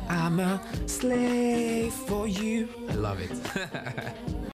I'm a slave for you. I love it.